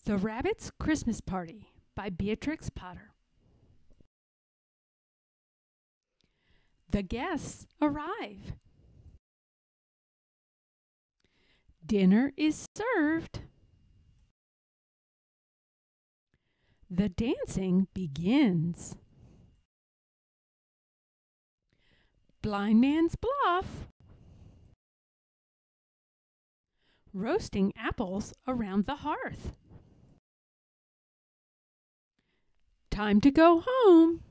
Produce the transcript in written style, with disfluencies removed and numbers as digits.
The Rabbit's Christmas Party by Beatrix Potter. The guests arrive. Dinner is served. The dancing begins. Blind Man's Bluff. Roasting apples around the hearth. Time to go home.